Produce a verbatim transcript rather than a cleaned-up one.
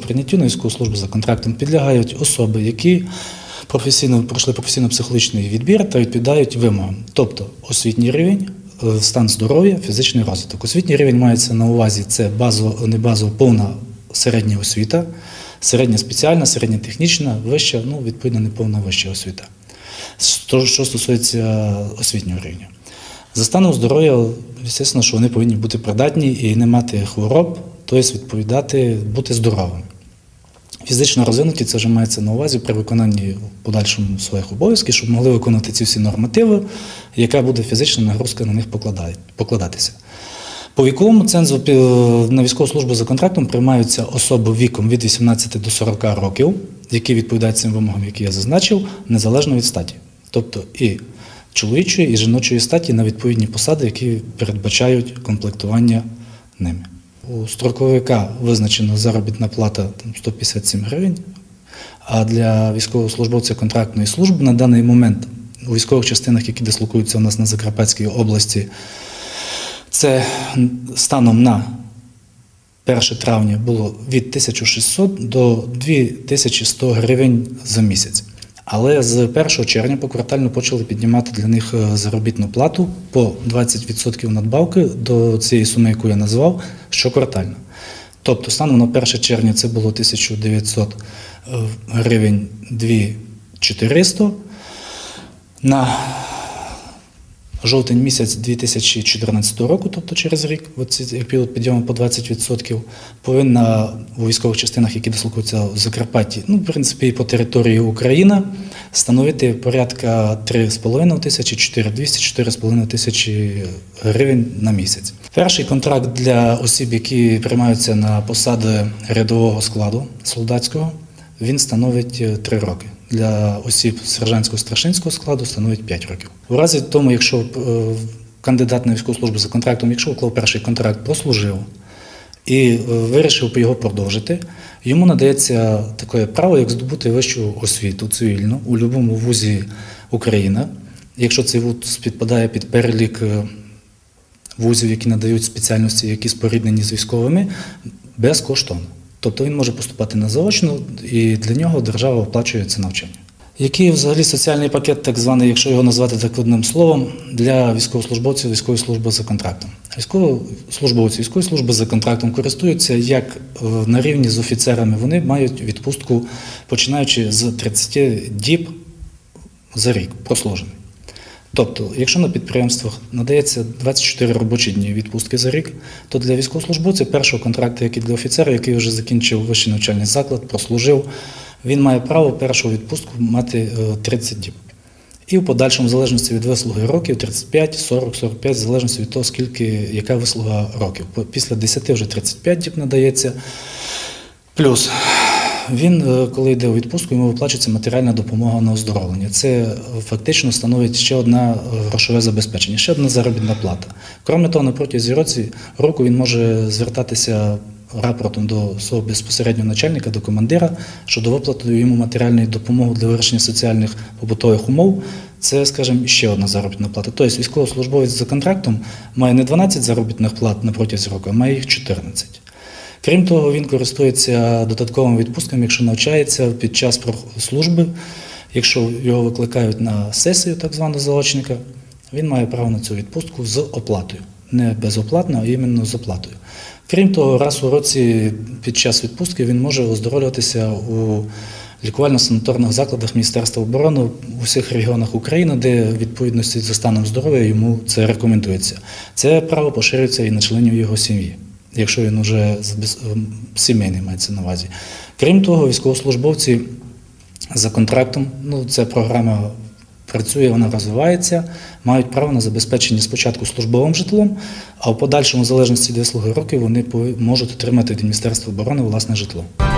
Прийняттю на військову службу за контрактом підлягають особи, які професійно пройшли професійно-психологічний відбір та відповідають вимогам, тобто освітній рівень, стан здоров'я, фізичний розвиток. Освітній рівень мається на увазі це базово, не базово, повна середня освіта, середня спеціальна, середня технічна, вища, ну, відповідно, неповна вища освіта. Що стосується освітнього рівня. За станом здоров'я, звісно, що вони повинні бути придатні і не мати хвороб, тобто відповідати, бути здоровими. Фізично розвинуті, це вже мається на увазі при виконанні в подальшому своїх обов'язків, щоб могли виконувати ці всі нормативи, яка буде фізична нагрузка на них покладатися. По віковому цензу на військову службу за контрактом приймаються особи віком від вісімнадцяти до сорока років, які відповідають цим вимогам, які я зазначив, незалежно від статі. Тобто і чоловічої, і жіночої статі на відповідні посади, які передбачають комплектування ними. У строковика визначена заробітна плата сто п'ятдесят сім гривень, а для військовослужбовця контрактної служби на даний момент у військових частинах, які дислокуються у нас на Закарпатській області, це станом на перше травня було від тисячі шістсот до дві тисячі сто гривень за місяць. Але з першого червня поквартально почали піднімати для них заробітну плату по двадцять відсотків надбавки до цієї суми, яку я назвав, щоквартально. Тобто станом на перше червня це було тисяча дев'ятсот гривень дві тисячі чотириста. На жовтень місяць дві тисячі чотирнадцятого року, тобто через рік, цей період підйому по двадцять відсотків, повинна у військових частинах, які дислокуються в Закарпатті, ну, в принципі, і по території України, становити порядка три з половиною тисячі, чотири тисячі двісті, чотири з половиною тисячі гривень на місяць. Перший контракт для осіб, які приймаються на посади рядового складу солдатського, він становить три роки. Для осіб сержантського старшинського складу становить п'ять років. У разі тому, якщо кандидат на військову службу за контрактом, якщо уклав перший контракт, прослужив і вирішив його продовжити, йому надається таке право, як здобути вищу освіту цивільну у будь-якому вузі України, якщо цей вуз підпадає під перелік вузів, які надають спеціальності, які споріднені з військовими, безкоштовно. Тобто він може поступати на заочно, і для нього держава оплачує це навчання. Який взагалі соціальний пакет, так званий, якщо його назвати так одним словом, для військовослужбовців військової служби за контрактом? Військовослужбовці військової служби за контрактом користуються як на рівні з офіцерами. Вони мають відпустку, починаючи з тридцяти діб за рік прослужений. Тобто, якщо на підприємствах надається двадцять чотири робочі дні відпустки за рік, то для військовослужбовця першого контракту, як і для офіцера, який вже закінчив вищий навчальний заклад, прослужив, він має право першого відпустку мати тридцять діб. І в подальшому, в залежності від вислуги років, тридцять п'ять, сорок, сорок п'ять, в залежності від того, скільки, яка вислуга років. Після десяти вже тридцять п'ять діб надається. Плюс він, коли йде у відпустку, йому виплачується матеріальна допомога на оздоровлення. Це фактично становить ще одне грошове забезпечення, ще одна заробітна плата. Крім того, на протязі року він може звертатися рапортом до свого безпосереднього начальника, до командира, щодо виплати йому матеріальної допомоги для вирішення соціальних побутових умов. Це, скажімо, ще одна заробітна плата. Тобто військовослужбовець за контрактом має не дванадцять заробітних плат на протязі року, а має їх чотирнадцять. Крім того, він користується додатковими відпустками, якщо навчається під час служби, якщо його викликають на сесію так званого заочника, він має право на цю відпустку з оплатою. Не безоплатно, а іменно з оплатою. Крім того, раз у році під час відпустки він може оздоровлюватися у лікувально-санаторних закладах Міністерства оборони у всіх регіонах України, де в відповідності за станом здоров'я йому це рекомендується. Це право поширюється і на членів його сім'ї, якщо він вже сімейний мається на увазі. Крім того, військовослужбовці за контрактом, ну, ця програма працює, вона розвивається, мають право на забезпечення спочатку службовим житлом, а в подальшому, в залежності від вислуги років, вони можуть отримати від Міністерства оборони власне житло.